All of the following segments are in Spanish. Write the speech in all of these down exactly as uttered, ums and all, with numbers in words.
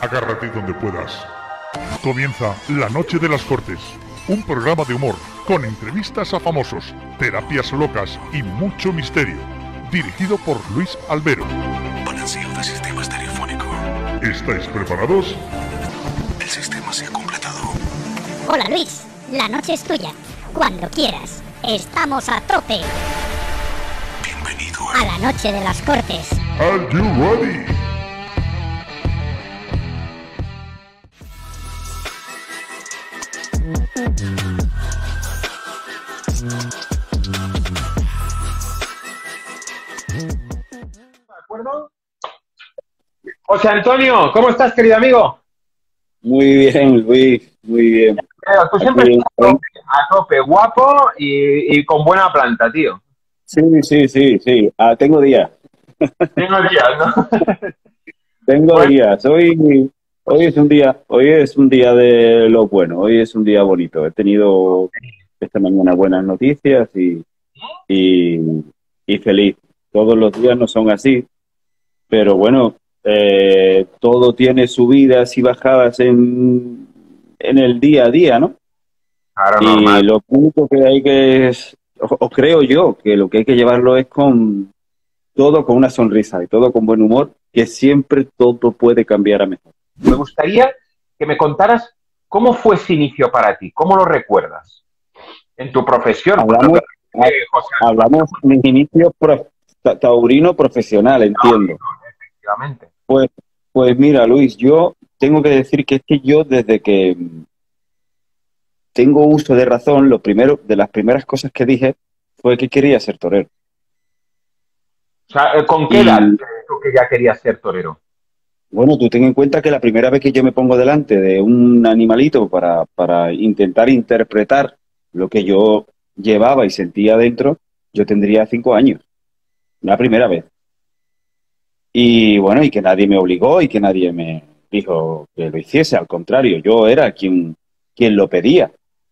Agárrate donde puedas. Comienza La Noche de las Cortes, un programa de humor con entrevistas a famosos, terapias locas y mucho misterio. Dirigido por Luis Albero. Balanceo de sistema estereofónico. ¿Estáis preparados? El sistema se ha completado. Hola Luis, la noche es tuya. Cuando quieras. Estamos a tope. Bienvenido a La Noche de las Cortes. Are you ready? ¿De acuerdo? José Antonio, ¿cómo estás, querido amigo? Muy bien, Luis, muy bien. Pero tú siempre Aquí, estás a tope, a tope, guapo y, y con buena planta, tío. Sí, sí, sí, sí. Ah, tengo días. Tengo días, ¿no? Tengo Bueno. días. Hoy, hoy es un día, hoy es un día de lo bueno. Hoy es un día bonito. He tenido esta mañana buenas noticias y, y, y feliz. Todos los días no son así, pero bueno, eh, todo tiene subidas y bajadas en, en el día a día, ¿no? Claro, Y normal. lo único que hay que, es, o, o creo yo, que lo que hay que llevarlo es con todo con una sonrisa y todo con buen humor, que siempre todo puede cambiar a mejor. Me gustaría que me contaras cómo fue ese inicio para ti, cómo lo recuerdas en tu profesión. Hablamos, Eh, José Antonio, hablamos de mis inicios pro- ta- taurino profesional, entiendo. efectivamente. Pues, pues mira, Luis, yo tengo que decir que es que yo desde que tengo uso de razón, lo primero, de las primeras cosas que dije fue que quería ser torero. O sea, eh, ¿con qué Y- edad crees tú que ya querías ser torero? Bueno, tú ten en cuenta que la primera vez que yo me pongo delante de un animalito para, para intentar interpretar lo que yo llevaba y sentía dentro, yo tendría cinco años. La primera vez. Y bueno, y que nadie me obligó y que nadie me dijo que lo hiciese. Al contrario, yo era quien, quien lo pedía.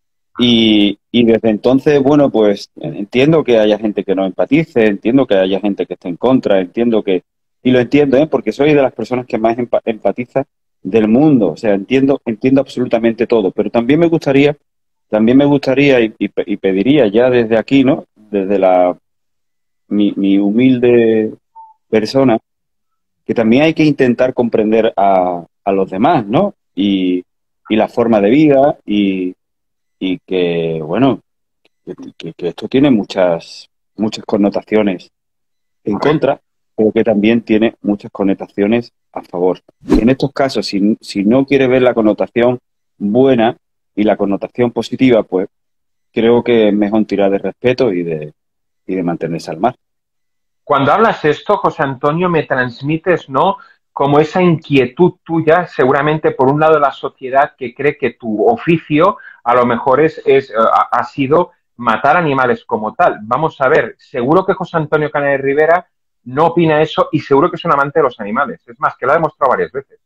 Y, y desde entonces, bueno, pues entiendo que haya gente que no empatice, entiendo que haya gente que esté en contra, entiendo que... Y lo entiendo, ¿eh? Porque soy de las personas que más empa- empatiza del mundo. O sea, entiendo, entiendo absolutamente todo. Pero también me gustaría, también me gustaría y, y pe- y pediría ya desde aquí, ¿no? Desde la mi, mi humilde persona, que también hay que intentar comprender a, a los demás, ¿no? Y, y la forma de vida y, y que, bueno, que, que- que esto tiene muchas, muchas connotaciones en contra, pero que también tiene muchas connotaciones a favor. Y en estos casos, si, si no quiere ver la connotación buena y la connotación positiva, pues creo que es mejor tirar de respeto y de, y de mantenerse al mar. Cuando hablas esto, José Antonio, me transmites, ¿no? Como esa inquietud tuya, seguramente por un lado de la sociedad que cree que tu oficio a lo mejor es, es, eh, ha ha sido matar animales como tal. Vamos a ver, seguro que José Antonio Canales Rivera no opina eso y seguro que es un amante de los animales. Es más, que lo ha demostrado varias veces.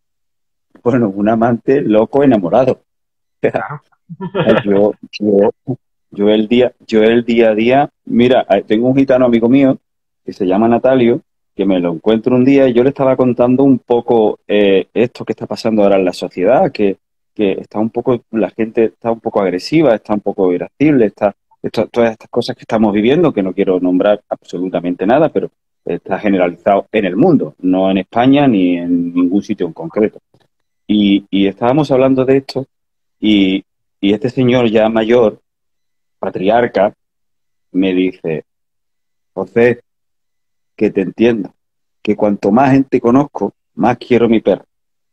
Bueno, un amante loco enamorado. Claro. Yo, yo, yo el día, yo el día a día, mira, eh, tengo un gitano amigo mío que se llama Natalio, que me lo encuentro un día y yo le estaba contando un poco eh, esto que está pasando ahora en la sociedad, que, que está un poco, la gente está un poco agresiva, está un poco irascible, está, esto- todas estas cosas que estamos viviendo, que no quiero nombrar absolutamente nada, pero está generalizado en el mundo, no en España ni en ningún sitio en concreto. Y, y estábamos hablando de esto y, y este señor ya mayor, patriarca, me dice, José, que te entiendo, que cuanto más gente conozco, más quiero mi perro.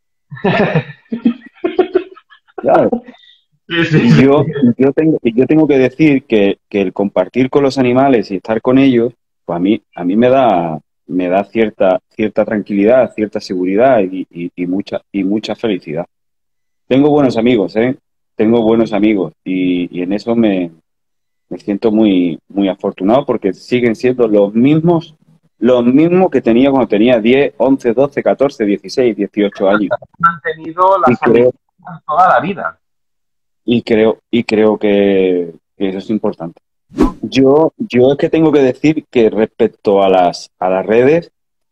Claro. Sí, sí, Y sí. yo, y yo, tengo, y yo tengo que decir que, que el compartir con los animales y estar con ellos, pues a mí, a mí me da, me da cierta, cierta tranquilidad, cierta seguridad y, y, y mucha, y mucha felicidad. Tengo buenos amigos, ¿eh? Tengo buenos amigos y, y en eso me, me siento muy, muy afortunado porque siguen siendo los mismos, los mismos que tenía cuando tenía diez, once, doce, catorce, dieciséis, dieciocho años. Mantenido Y las creo, amistades toda la vida. y creo, y creo que, que eso es importante. Yo, yo es que tengo que decir que respecto a las, a las redes,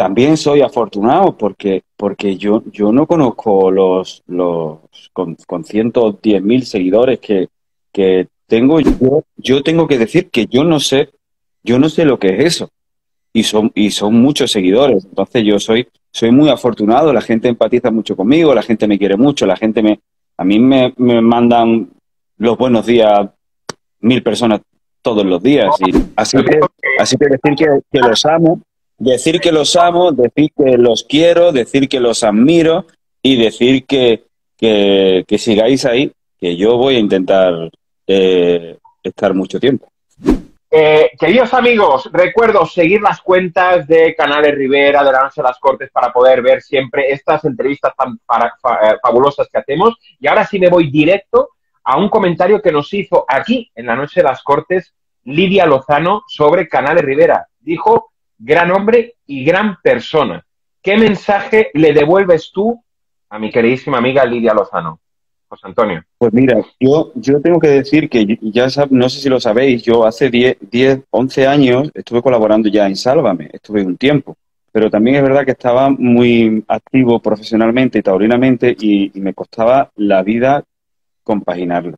también soy afortunado porque, porque yo, yo no conozco los, los con, con ciento diez mil seguidores que, que tengo. Yo, yo tengo que decir que yo no sé, yo no sé lo que es eso. Y son, y son muchos seguidores. Entonces yo soy, soy muy afortunado, la gente empatiza mucho conmigo, la gente me quiere mucho, la gente me, a mí me, me mandan los buenos días mil personas todos los días. Y así que, así que decir que, que los amo, decir que los amo, decir que los quiero, decir que los admiro y decir que, que, que sigáis ahí, que yo voy a intentar eh, estar mucho tiempo. Eh, queridos amigos, recuerdo seguir las cuentas de Canales Rivera, de la Noche de las Cortes, para poder ver siempre estas entrevistas tan para, fa, fabulosas que hacemos. Y ahora sí me voy directo a un comentario que nos hizo aquí, en la Noche de las Cortes, Lidia Lozano, sobre Canales Rivera. Dijo, gran hombre y gran persona. ¿Qué mensaje le devuelves tú a mi queridísima amiga Lidia Lozano? José Antonio. Pues mira, yo, yo tengo que decir que ya sab, no sé si lo sabéis, yo hace diez, once años estuve colaborando ya en Sálvame, estuve un tiempo, pero también es verdad que estaba muy activo profesionalmente y taurinamente y, y me costaba la vida compaginarlo.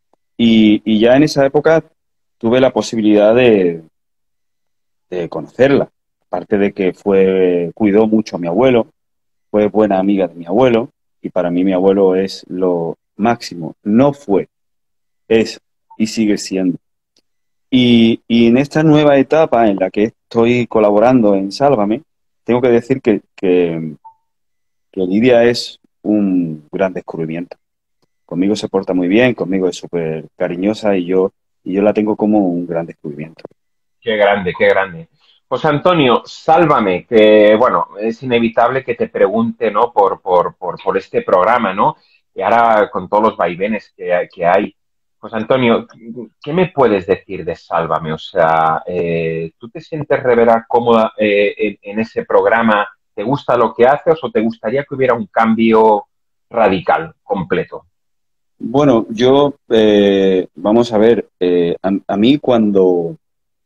Y, y ya en esa época tuve la posibilidad de, de conocerla, aparte de que fue cuidó mucho a mi abuelo, fue buena amiga de mi abuelo y para mí mi abuelo es lo máximo, no fue, es y sigue siendo. Y, y en esta nueva etapa en la que estoy colaborando en Sálvame, tengo que decir que, que, que Lidia es un gran descubrimiento. Conmigo se porta muy bien, conmigo es súper cariñosa y yo, y yo la tengo como un gran descubrimiento. Qué grande, qué grande. José Antonio, Sálvame, que bueno, es inevitable que te pregunte, ¿no? Por, por, por, por este programa, ¿no? Y ahora con todos los vaivenes que, que hay. José Antonio, ¿qué me puedes decir de Sálvame? O sea, eh, ¿tú te sientes Rivera cómoda eh, en, en ese programa? ¿Te gusta lo que haces o te gustaría que hubiera un cambio radical, completo? Bueno, yo, eh, vamos a ver, eh, a, a mí cuando,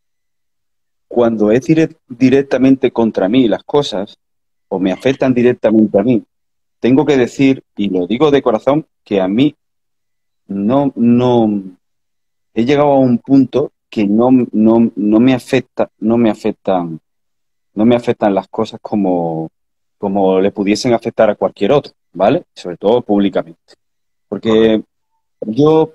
cuando es direct, directamente contra mí las cosas, o me afectan directamente a mí, tengo que decir, y lo digo de corazón, que a mí no, no, he llegado a un punto que no, no, no me afecta, no me afectan, no me afectan las cosas como, como le pudiesen afectar a cualquier otro, ¿vale? Sobre todo públicamente. Porque yo,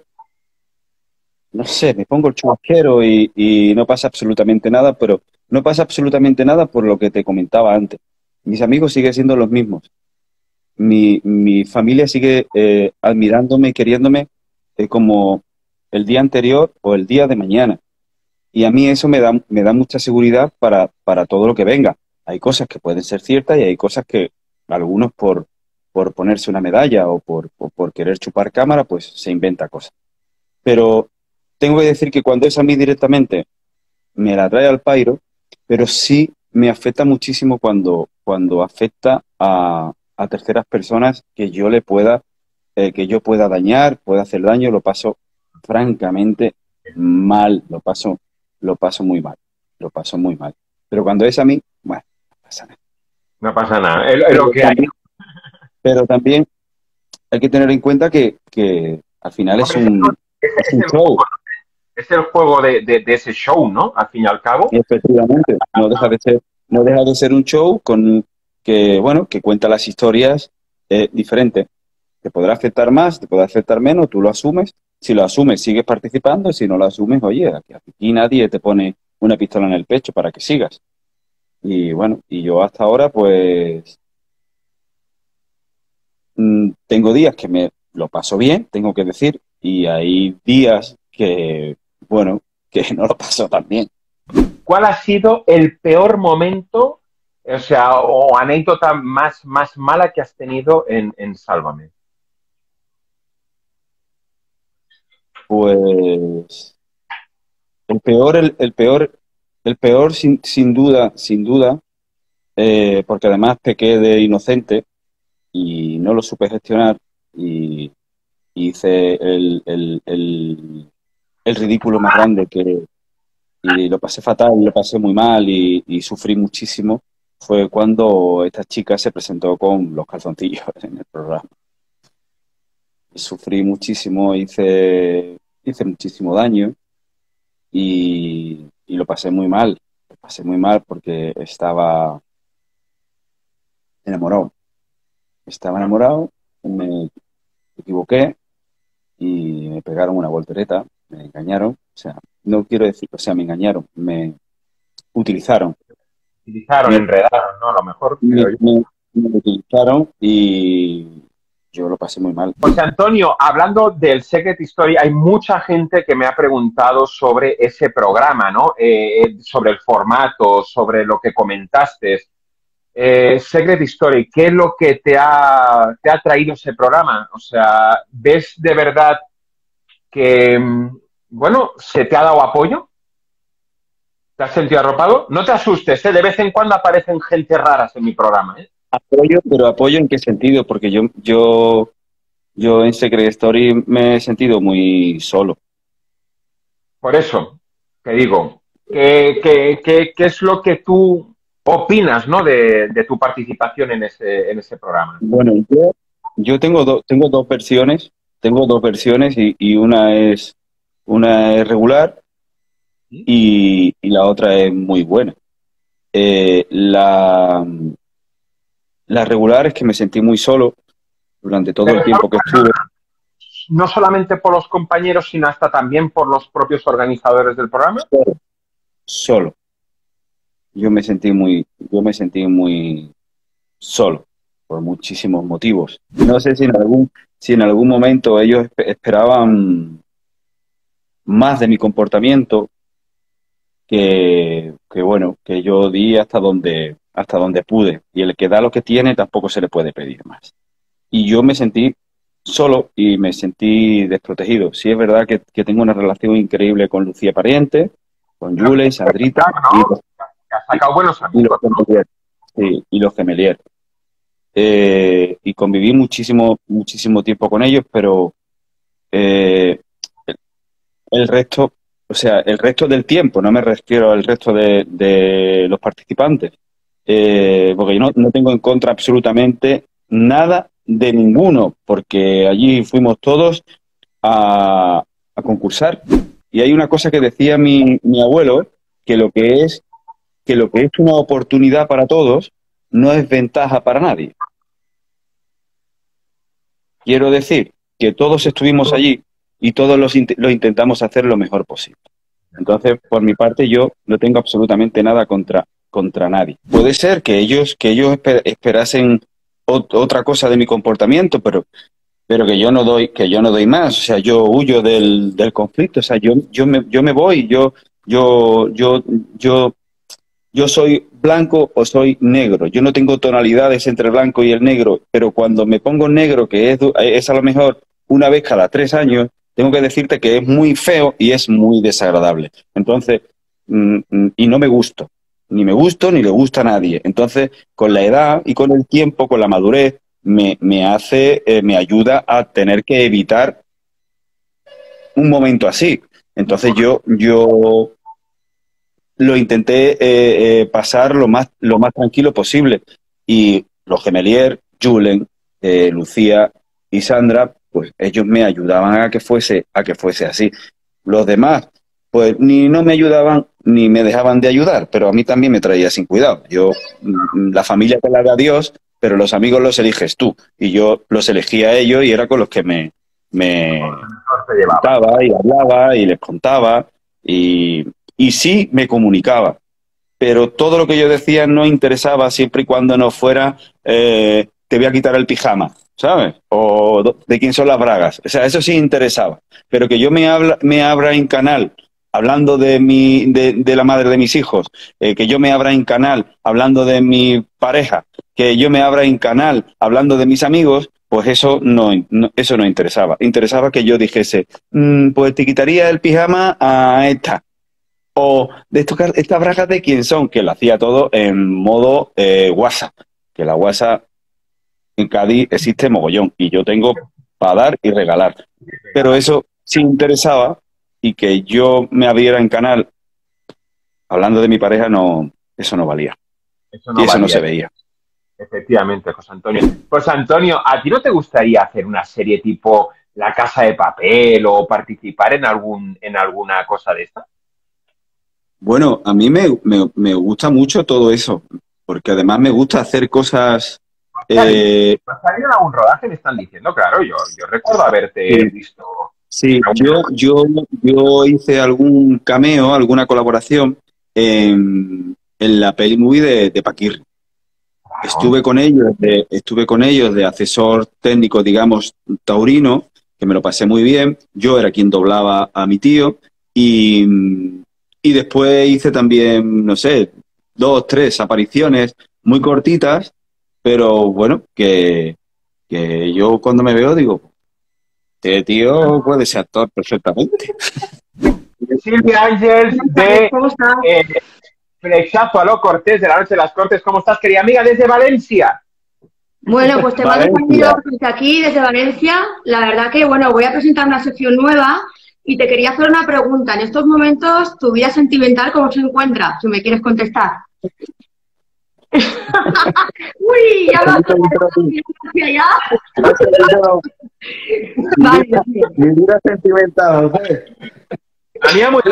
no sé, me pongo el chubasquero y, y no pasa absolutamente nada, pero no pasa absolutamente nada por lo que te comentaba antes. Mis amigos siguen siendo los mismos. Mi, mi familia sigue eh, admirándome y queriéndome eh, como el día anterior o el día de mañana. Y a mí eso me da, me da mucha seguridad para, para todo lo que venga. Hay cosas que pueden ser ciertas y hay cosas que algunos por, por ponerse una medalla o por, o por querer chupar cámara, pues se inventa cosas. Pero tengo que decir que cuando es a mí directamente me la trae al pairo, pero sí me afecta muchísimo cuando, cuando afecta a, a terceras personas que yo le pueda, eh, que yo pueda dañar, pueda hacer daño, lo paso francamente mal, lo paso, lo paso muy mal, lo paso muy mal. Pero cuando es a mí, bueno, no pasa nada. No pasa nada, es, es lo que hay. Pero también hay que tener en cuenta que, que al final es un, ese es un es show. Juego, es el juego de, de, de ese show, ¿no? Al fin y al cabo. Efectivamente, no deja de ser, no deja de ser un show con que, bueno, que cuenta las historias eh, diferentes. Te podrá afectar más, te podrá afectar menos, tú lo asumes. Si lo asumes, sigues participando. Si no lo asumes, oye, aquí, aquí nadie te pone una pistola en el pecho para que sigas. Y bueno, y yo hasta ahora, pues, mmm, tengo días que me lo paso bien, tengo que decir, y hay días que, bueno, que no lo paso tan bien. ¿Cuál ha sido el peor momento, o sea, o anécdota más, más mala que has tenido en, en Sálvame? Pues el peor, el, el peor, el peor sin, sin duda, sin duda, eh, porque además pequé de inocente y no lo supe gestionar y hice el, el, el, el ridículo más grande que y lo pasé fatal, lo pasé muy mal y, y sufrí muchísimo, fue cuando esta chica se presentó con los calzoncillos en el programa. Sufrí muchísimo, hice, hice muchísimo daño y, y lo pasé muy mal. Lo pasé muy mal porque estaba enamorado. Estaba enamorado, me equivoqué y me pegaron una voltereta, me engañaron. O sea, no quiero decir, o sea, me engañaron, me utilizaron. Utilizaron, me, enredaron, ¿no? A lo mejor. Me, me, me utilizaron y yo lo pasé muy mal. José Antonio, hablando del Secret Story, hay mucha gente que me ha preguntado sobre ese programa, ¿no? Eh, sobre el formato, sobre lo que comentaste. Eh, Secret Story, ¿qué es lo que te ha, te ha traído ese programa? O sea, ¿ves de verdad que, bueno, se te ha dado apoyo? ¿Te has sentido arropado? No te asustes, ¿eh? De vez en cuando aparecen gente raras en mi programa, ¿eh? Apoyo, pero ¿apoyo en qué sentido? Porque yo, yo, yo en Secret Story me he sentido muy solo. Por eso, te digo, ¿qué, qué, qué, qué es lo que tú opinas, ¿no? de, de tu participación en ese, en ese programa? Bueno, yo, yo tengo, do, tengo dos versiones, tengo dos versiones y, y una es una es regular y, y la otra es muy buena. Eh, la, la regular es que me sentí muy solo durante todo el tiempo que estuve. No solamente por los compañeros, sino hasta también por los propios organizadores del programa. Solo. Solo. Yo me sentí muy, yo me sentí muy solo por muchísimos motivos. No sé si en algún, si en algún momento ellos esperaban más de mi comportamiento que, que bueno, que yo di hasta donde, hasta donde pude. Y el que da lo que tiene tampoco se le puede pedir más. Y yo me sentí solo y me sentí desprotegido. Sí es verdad que, que tengo una relación increíble con Lucía Pariente, con Julen, Sandrita, ¿no? Y los, has sacado buenos amigos, y los Gemelier, sí, y los Gemelier. Eh, y conviví muchísimo, muchísimo tiempo con ellos, pero eh, el, el resto, o sea, el resto del tiempo, no me refiero al resto de, de los participantes, eh, porque yo no, no tengo en contra absolutamente nada de ninguno, porque allí fuimos todos a, a concursar. Y hay una cosa que decía mi, mi abuelo, que lo que es que lo que es una oportunidad para todos no es ventaja para nadie. Quiero decir que todos estuvimos allí y todos los int lo intentamos hacer lo mejor posible. Entonces, por mi parte, yo no tengo absolutamente nada contra, contra nadie. Puede ser que ellos, que ellos esper esperasen ot otra cosa de mi comportamiento, pero, pero que yo no doy, que yo no doy más. O sea, yo huyo del, del conflicto. O sea, yo, yo me, yo me voy, yo, yo, yo, yo, yo soy blanco o soy negro. Yo no tengo tonalidades entre el blanco y el negro, pero cuando me pongo negro, que es, es a lo mejor una vez cada tres años, tengo que decirte que es muy feo y es muy desagradable. Entonces, mm, y no me gusto. Ni me gusto ni le gusta a nadie. Entonces, con la edad y con el tiempo, con la madurez, me, me hace, eh, me ayuda a tener que evitar un momento así. Entonces yo, yo lo intenté eh, eh, pasar lo más, lo más tranquilo posible. Y los Gemelier, Julen, eh, Lucía y Sandra, pues ellos me ayudaban a que fuese, a que fuese así. Los demás, pues ni no me ayudaban ni me dejaban de ayudar, pero a mí también me traía sin cuidado. Yo, la familia te la da Dios, pero los amigos los eliges tú. Y yo los elegía a ellos y era con los que me, me contaba y hablaba y les contaba y, y sí me comunicaba. Pero todo lo que yo decía no interesaba siempre y cuando no fuera eh, te voy a quitar el pijama, ¿sabes? O de quién son las bragas. O sea, eso sí interesaba. Pero que yo me, habla, me abra en canal hablando de, mi, de, de la madre de mis hijos, eh, que yo me abra en canal hablando de mi pareja, que yo me abra en canal hablando de mis amigos, pues eso no, no, eso no interesaba. Interesaba que yo dijese, mmm, pues te quitaría el pijama a esta. O de estos, estas bragas de quién son, que lo hacía todo en modo eh, WhatsApp, que la WhatsApp en Cádiz existe mogollón y yo tengo para dar y regalar. Pero eso sí interesaba y que yo me abriera en canal hablando de mi pareja, no, eso no valía. Eso no y eso no valía. se veía. Efectivamente, José Antonio. José Antonio, ¿a ti no te gustaría hacer una serie tipo La Casa de Papel o participar en algún en alguna cosa de esta? Bueno, a mí me, me, me gusta mucho todo eso, porque además me gusta hacer cosas... Eh, ¿Has salido en algún rodaje? Me están diciendo, claro, yo, yo recuerdo haberte sí, visto. sí, yo, yo, yo hice algún cameo, alguna colaboración en, en la peli movie de, de Paquirri. Estuve con ellos, de, estuve con ellos de asesor técnico, digamos, taurino, que me lo pasé muy bien. Yo era quien doblaba a mi tío y, y después hice también, no sé, dos, tres apariciones muy cortitas, pero bueno, que, que yo cuando me veo digo, este tío puede ser actor perfectamente. Silvia Ángels de eh, Flechazo a lo Cortés, de la Noche de las Cortes. ¿Cómo estás, querida amiga, desde Valencia? Bueno, pues te mando saludos desde aquí, desde Valencia. La verdad que, bueno, voy a presentar una sección nueva y te quería hacer una pregunta. En estos momentos, ¿tu vida sentimental cómo se encuentra? Si me quieres contestar. Uy, ya va hacia allá. Vale. Mi vida sentimental, ¿sabes? La mía, muy...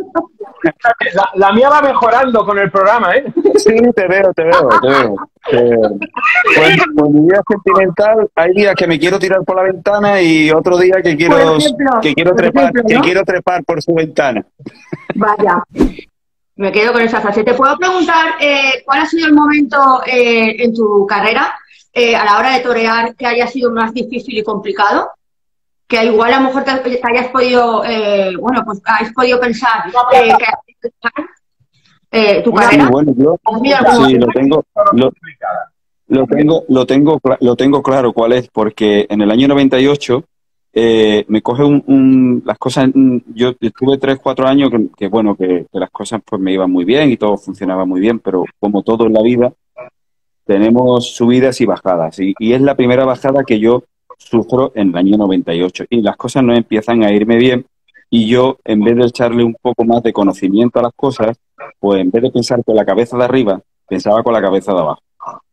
la, la mía va mejorando con el programa, ¿eh? Sí, te veo, te veo, te veo. Eh, con, con mi vida sentimental hay días que me quiero tirar por la ventana y otro día que quiero, Por ejemplo, que quiero por trepar, ejemplo, ¿no? que quiero trepar por su ventana. Vaya. Me quedo con esa frase. ¿Te puedo preguntar eh, cuál ha sido el momento eh, en tu carrera eh, a la hora de torear que haya sido más difícil y complicado? Que igual a lo mejor te, te hayas podido, eh, bueno, pues hayas podido pensar eh, que eh, tu carrera. Sí, bueno, yo sí, lo tengo, lo, lo tengo, lo tengo, lo tengo claro cuál es, porque en el año noventa y ocho eh, me coge un, un, las cosas, yo estuve tres, cuatro años que, que bueno, que, que las cosas pues me iban muy bien y todo funcionaba muy bien, pero como todo en la vida, tenemos subidas y bajadas, y, y es la primera bajada que yo sufro en el año noventa y ocho, y las cosas no empiezan a irme bien, y yo, en vez de echarle un poco más de conocimiento a las cosas, pues en vez de pensar con la cabeza de arriba, pensaba con la cabeza de abajo.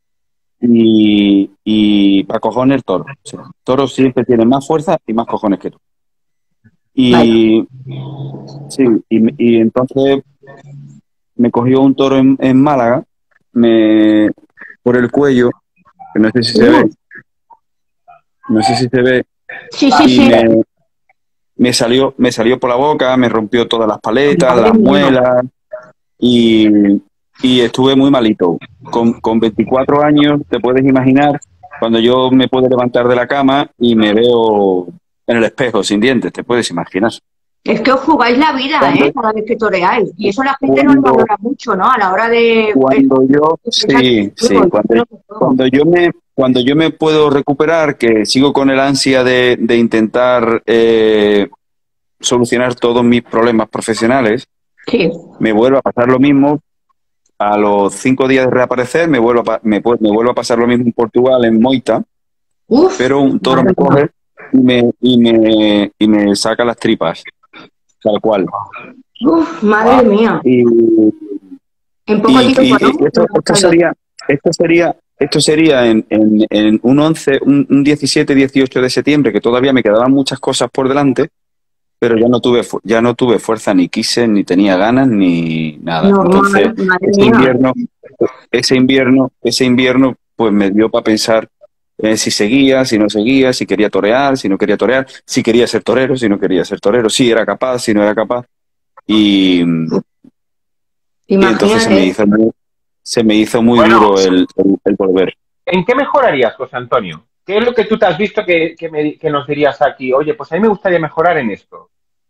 Y, y para cojones el toro. O sea, el toro siempre tiene más fuerza y más cojones que tú. Y, sí, y, y entonces me cogió un toro en, en Málaga, me por el cuello, que no sé si se ve, no sé si se ve, Sí, sí, y sí. me, me salió, me salió por la boca, me rompió todas las paletas, las muelas, y, y estuve muy malito. Con, con veinticuatro años, te puedes imaginar, cuando yo me puedo levantar de la cama y me veo en el espejo sin dientes, te puedes imaginar. Es que os jugáis la vida, Cuando- ¿eh? Cada vez que toreáis. Y eso la gente no lo Cuando- valora mucho, ¿no? A la hora de... Cuando yo, sí, sí, cuando, cuando yo me, cuando yo me puedo recuperar, que sigo con el ansia de, de intentar eh, solucionar todos mis problemas profesionales, Sí. me vuelve a pasar lo mismo. A los cinco días de reaparecer, me vuelvo a, pa- me, pu- me vuelve a pasar lo mismo en Portugal, en Moita, Uf, pero un toro me madre mía. coge y me, y me, y me saca las tripas, tal cual. Uf, madre mía. Y, En poco y, tiempo, y ¿no? esto, esto sería, esto sería, esto sería en, en, en un once, un, un diecisiete, dieciocho de septiembre, que todavía me quedaban muchas cosas por delante, pero ya no tuve, fu- ya no tuve fuerza, ni quise, ni tenía ganas, ni nada. No, Entonces, madre, madre ese mía. invierno, ese invierno, ese invierno, pues me dio para pensar eh, si seguía, si no seguía, si quería torear, si no quería torear, si quería ser torero, si no quería ser torero, si era capaz, si no era capaz. Y, y entonces se me Imagínate. hizo muy, se me hizo muy Bueno. duro el, el, el volver. ¿En qué mejorarías, José Antonio? ¿Qué es lo que tú te has visto que, que, me- que nos dirías aquí? Oye, pues a mí me gustaría mejorar en esto.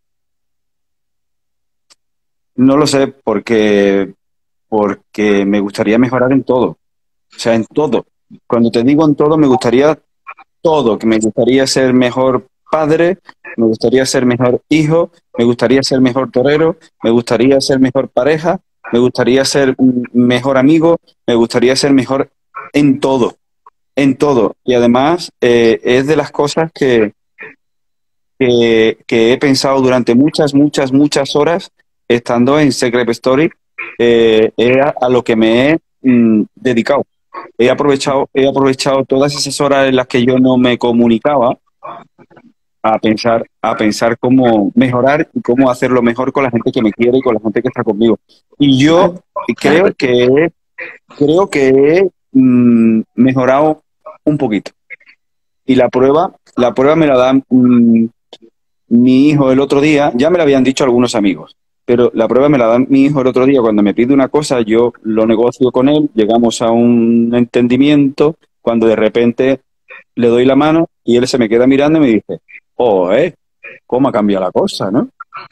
No lo sé, porque, porque me gustaría mejorar en todo. O sea, en todo. Cuando te digo en todo, me gustaría todo, que me gustaría ser mejor padre, me gustaría ser mejor hijo, me gustaría ser mejor torero, me gustaría ser mejor pareja, me gustaría ser un mejor amigo, me gustaría ser mejor en todo, en todo. Y además eh, es de las cosas que, que, que he pensado durante muchas, muchas, muchas horas estando en Secret Story, eh, era a lo que me he mm, dedicado. He aprovechado, he aprovechado todas esas horas en las que yo no me comunicaba a pensar, a pensar cómo mejorar y cómo hacerlo mejor con la gente que me quiere y con la gente que está conmigo. Y yo creo que he, creo que he mm, mejorado un poquito. Y la prueba, la prueba me la da mm, mi hijo el otro día. Ya me lo habían dicho algunos amigos, pero la prueba me la da mi hijo el otro día. Cuando me pide una cosa, yo lo negocio con él, llegamos a un entendimiento, cuando de repente le doy la mano y él se me queda mirando y me dice, oh, eh, ¿cómo ha cambiado la cosa, no?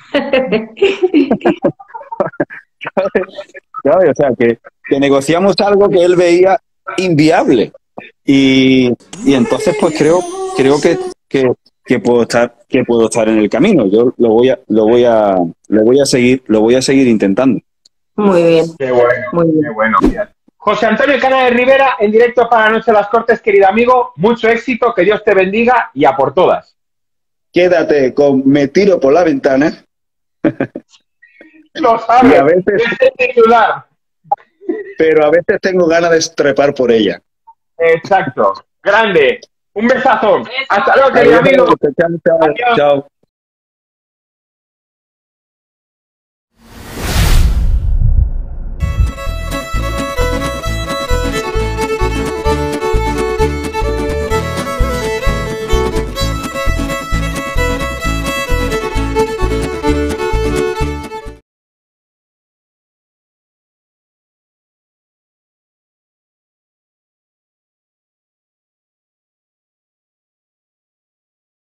¿Sabes? O sea, que, que negociamos algo que él veía inviable. Y, y entonces, pues creo, creo que, que, que puedo estar, que puedo estar en el camino. Yo lo voy a, lo voy a, lo voy a seguir, lo voy a seguir intentando. Muy bien. Qué bueno, Muy bien. qué bueno. José Antonio Cana de Rivera, en directo para la Noche de las Cortes, querido amigo, mucho éxito, que Dios te bendiga y a por todas. Quédate con Me tiro por la ventana. Lo sabes, Y a veces- es el titular. Pero a veces tengo ganas de estrepar por ella. Exacto, grande. Un besazo. Hasta luego, querido amigo. Chao, chao. Adiós. Chao.